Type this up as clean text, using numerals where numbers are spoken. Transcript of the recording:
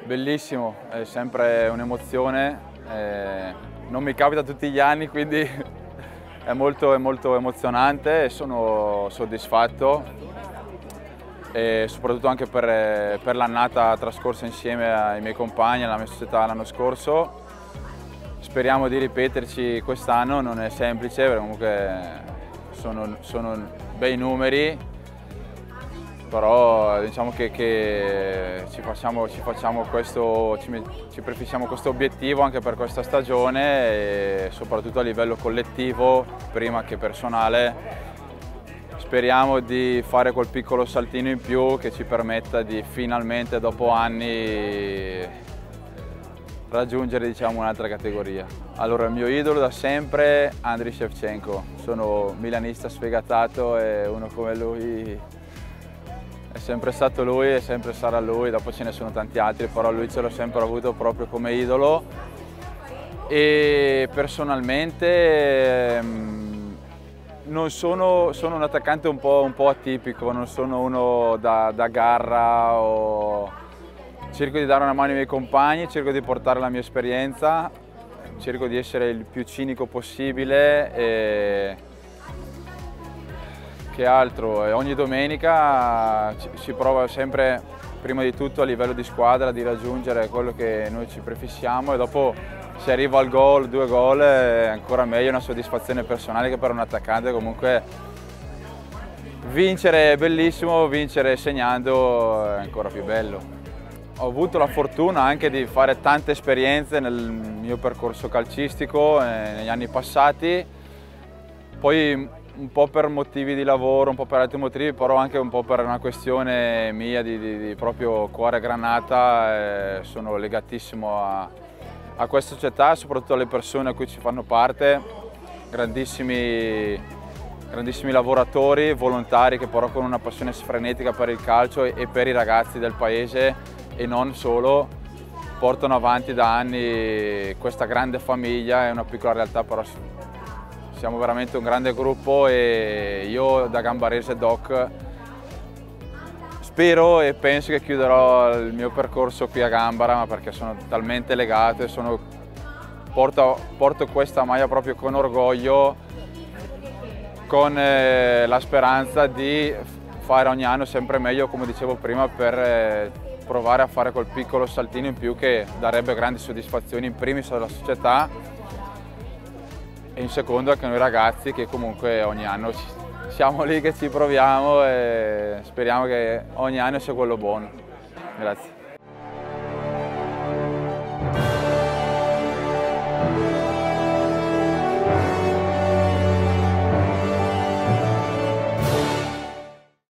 Bellissimo, è sempre un'emozione, non mi capita tutti gli anni, quindi è molto emozionante e sono soddisfatto, e soprattutto anche per l'annata trascorsa insieme ai miei compagni, alla mia società l'anno scorso. Speriamo di ripeterci quest'anno, non è semplice perché comunque sono bei numeri, però diciamo che ci prefissiamo questo obiettivo anche per questa stagione, e soprattutto a livello collettivo, prima che personale, speriamo di fare quel piccolo saltino in più che ci permetta di finalmente, dopo anni, raggiungere, diciamo, un'altra categoria. Allora, il mio idolo da sempre, Andriy Shevchenko. Sono milanista sfegatato e uno come lui è sempre stato lui e sempre sarà lui. Dopo ce ne sono tanti altri, però lui ce l'ho sempre avuto proprio come idolo. E personalmente sono un attaccante un po' atipico, non sono uno da garra. Cerco di dare una mano ai miei compagni, cerco di portare la mia esperienza, cerco di essere il più cinico possibile. E che altro? E ogni domenica si prova sempre, prima di tutto a livello di squadra, di raggiungere quello che noi ci prefissiamo, e dopo se arriva al gol, 2 gol, è ancora meglio, è una soddisfazione personale che per un attaccante. Comunque vincere è bellissimo, vincere segnando è ancora più bello. Ho avuto la fortuna anche di fare tante esperienze nel mio percorso calcistico negli anni passati, poi un po' per motivi di lavoro, un po' per altri motivi, però anche un po' per una questione mia di proprio cuore granata. Sono legatissimo a questa società, soprattutto alle persone a cui ci fanno parte, grandissimi lavoratori, volontari che però con una passione frenetica per il calcio e per i ragazzi del paese, e non solo, portano avanti da anni questa grande famiglia. È una piccola realtà, però siamo veramente un grande gruppo, e io da gambarese doc spero e penso che chiuderò il mio percorso qui a Gambara, ma perché sono talmente legato e porto questa maglia proprio con orgoglio, con la speranza di fare ogni anno sempre meglio, come dicevo prima, per provare a fare quel piccolo saltino in più che darebbe grandi soddisfazioni, in primis alla società e in secondo anche a noi ragazzi, che comunque ogni anno siamo lì che ci proviamo, e speriamo che ogni anno sia quello buono. Grazie.